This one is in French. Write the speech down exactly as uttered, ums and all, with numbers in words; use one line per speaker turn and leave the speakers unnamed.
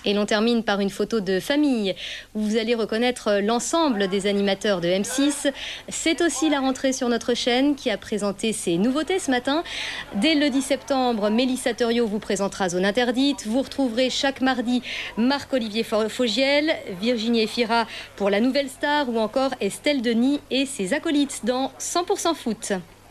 Et l'on termine par une photo de famille où vous allez reconnaître l'ensemble des animateurs de M six. C'est aussi la rentrée sur notre chaîne qui a présenté ses nouveautés ce matin. Dès le dix septembre, Mélissa Theriot vous présentera Zone Interdite. Vous retrouverez chaque mardi Marc-Olivier Fogiel, Virginie Efira pour La Nouvelle Star ou encore Estelle Denis et ses acolytes dans cent pour cent foot.